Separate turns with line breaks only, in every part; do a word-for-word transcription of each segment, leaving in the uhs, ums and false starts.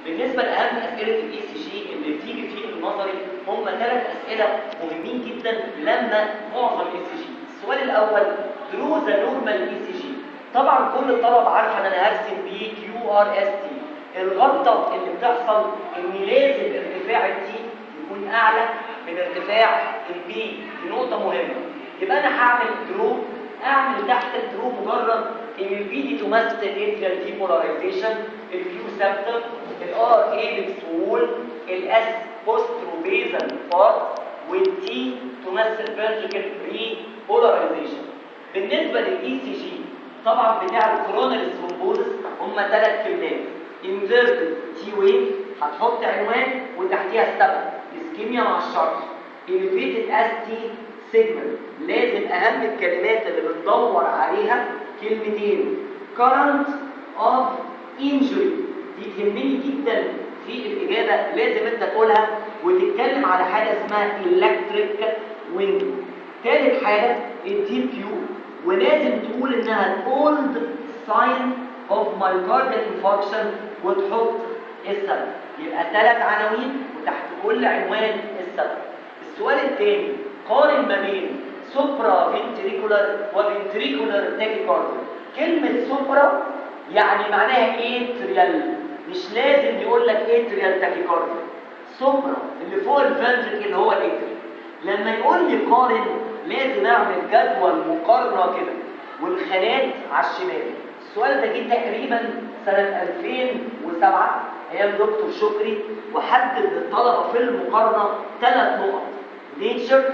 بالنسبه لاهم اسئله الاي سي جي اللي بتيجي في النظري هم ثلاث اسئله مهمين جدا لما معظم الاي سي جي. السؤال الاول درو ذا نورمال اي سي جي. طبعا كل الطلبه عارفه ان انا هرسم بيه كيو ار اس تي. الغلطه اللي بتحصل ان لازم ارتفاع التي يكون اعلى من ارتفاع البي، دي نقطه مهمه. يبقى انا هعمل درو، اعمل تحت الدرو مجرد ان البي دي تمثل اتريال ديبولاريزيشن، الكيو سبتر، الار ايبكس وول، الاس بوستروبيزال بارت، والتي تمثل فيرتيكال ري بولاريزيشن. بالنسبه للاي سي جي طبعا بتاع الكوروناري ثرومبوزس هم ثلاث كلمات: انفيرتد تي ويف، هتحط عنوان وتحتيها السبب اسكيميا مع الشرط، اليفيتد اس تي سيجمنت. لازم اهم الكلمات اللي بندور عليها كلمتين: current of injury، دي تهمني جدا في الاجابه، لازم انت تقولها وتتكلم على حاجه اسمها electric window. ثالث حاجه الديب كيو، ولازم تقول انها old sign of myocardial infarction وتحط السبب. يبقى ثلاث عناوين وتحت كل عنوان السبب. السؤال الثاني قارن ما بين سوبرا فينتريكولار وفينتريكولار تاكيكارديا. كلمه سوبرا يعني معناها اتريال، مش لازم يقول لك اتريال تاكيكارديا. سوبرا اللي فوق الفنتريكل اللي هو الاتريال. لما يقول لي قارن لازم اعمل جدول مقارنه كده والخانات على الشمال. السؤال ده جه تقريبا سنه ألفين وسبعة ايام دكتور شكري، وحدد للطلبه في المقارنه ثلاث نقط: نيتشر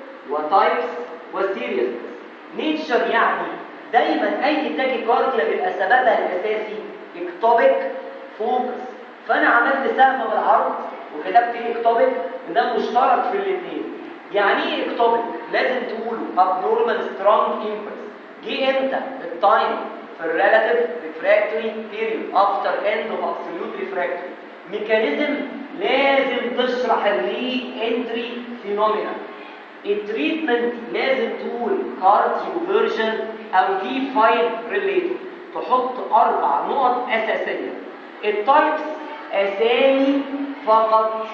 وتايبس وسيريسنس. نيتشر يعني دايما اي تاكيكارديا بيبقى سببها الاساسي اكتوبيك فوكس، فانا عملت سهم بالعرض وكتبت اكتوبيك وده مشترك في الاثنين. يعني ايه اكتوبيك؟ لازم تقوله abnormal strong impulse. جه امتى؟ التايم في الريلاتيف ريفراكتوري بيريود افتر اند اوف ابسوليوت ريفراكتوري. ميكانيزم لازم تشرح الري انتري فينومينا. التريتمنت لازم تقول كارديو فيرجن او دي فايف ريليتد. تحط اربع نقط اساسيه. التايبس اسامي فقط،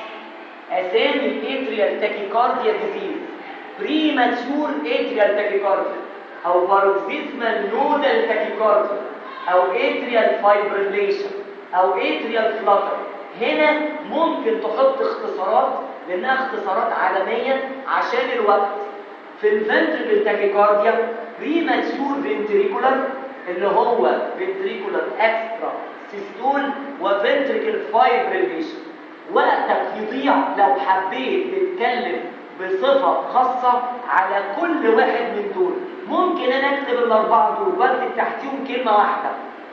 اسامي الاتريال تاكيكارديا ديزيز، بريماتيور اتريال تاكيكارديا او باروكسيزمال نودال تاكيكارديا او اتريال فايبريليشن او اتريال فلاتر. هنا ممكن تحط اختصارات لانها اختصارات عالميه عشان الوقت. في الفنتريكل تاكيكارديا بريماتيور فنتريكولار اللي هو فنتريكولار اكسترا سيستول وفنتريكل فايبريليشن. وقتك يضيع لو حبيت تتكلم بصفه خاصه على كل واحد من دول. ممكن انا اكتب الاربعه دول واكتب تحتيهم كلمه واحده: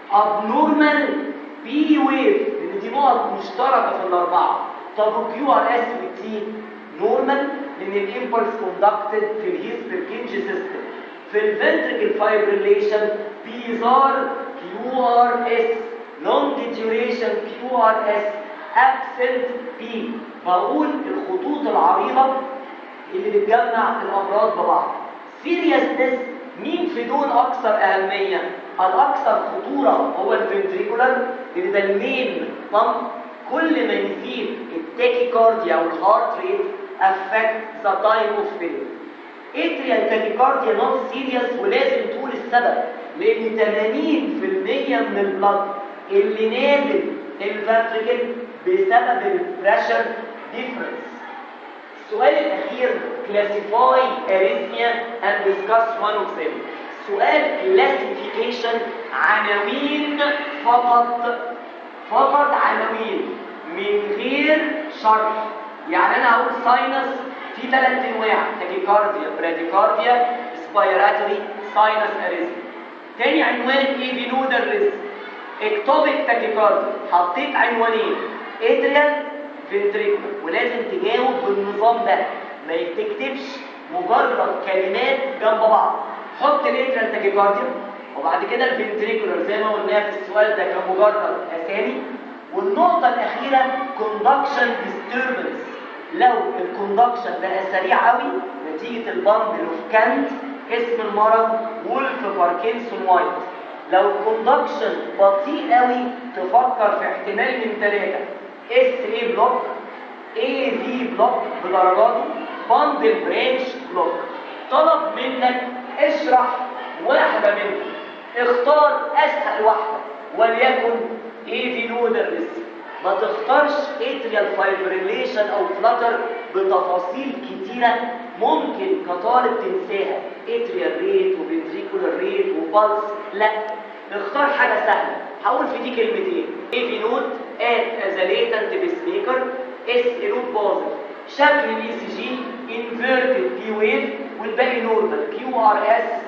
abnormal بي ويف، لان دي نقط مشتركه في الاربعه. طب وكيو ار اس والتي نورمال لان الامبلس كوندكتد في الهيسبركنج سيستم. في الفنتريكل فايبريليشن بيزار كيو ار اس، لونج ديوريشن كيو ار اس، ابسنت بي. بقول الخطوط العريضه اللي بتجمع الامراض ببعض. سيريسنس مين في دول اكثر اهميه؟ الاكثر خطوره هو الفنتريكولار لان ده المين طم. كل ما يزيد التاكيكارديا او الهارت ريت افكت ذا تايم اوف فيلير. اتريال تاكيكارديا نوت سيريس ولازم تقول السبب لان ثمانين بالمية من البلد اللي نازل الفنتريكل بسبب البريشر ديفرنس. السؤال الاخير كلاسيفاي اريثميا اند ديسكاس one of them. سؤال كلاسيفيكيشن عناوين فقط، فقط عناوين من غير شرح. يعني انا هقول ساينس في ثلاث انواع: تاكيكارديا، براديكارديا، سبايراتوري ساينس اريثميا. تاني عنوان ايه؟ بينودال ريزم. اكتوبيك تاكيكارديا حطيت عنوانين: اتريال فنتريكولار، ولازم تجاوب بالنظام ده، ما تكتبش مجرد كلمات جنب بعض. حط الاتريال تاكيكارديا وبعد كده الفنتريكولار زي ما قلنا في السؤال ده كمجرد اسامي. والنقطه الاخيره كوندكشن ديستربنس. لو الكوندكشن بقى سريع قوي نتيجه البندل اوف كانت، اسم المرض وولف باركنسون وايت. لو الكوندكشن بطيء قوي تفكر في احتمال من ثلاثه: اس اي بلوك، اي في بلوك بدرجاته، باندل برانش بلوك. طلب منك اشرح واحده منهم، اختار اسهل واحده وليكن اي في نودال ريسك. ما تختارش اتريال فايبريليشن او فلاتر بتفاصيل كتيره ممكن كطالب تنساها، اتريال ريت وفنتريكولار ريت وبالس. لا، اختار حاجه سهله. هقول في دي كلمتين: اي في نود ات از ليتنت بيس ميكر، اس نود بوزيتيف، شكل الاي سي جي انفيرتد دي ويف والباقي نورمال، كيو ار اس